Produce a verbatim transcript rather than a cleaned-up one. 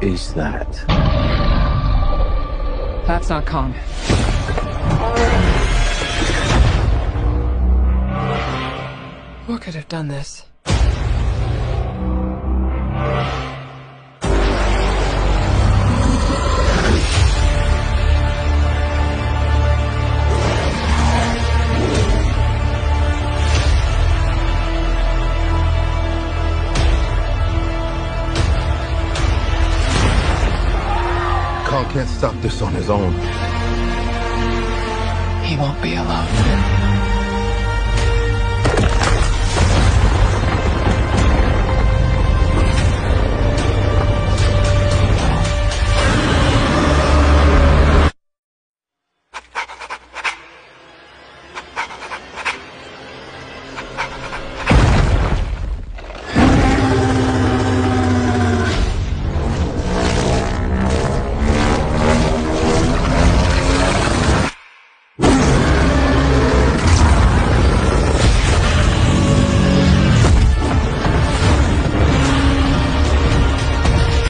is that? That's not Kong. What could have done this? Kong can't stop this on his own. He won't be alone.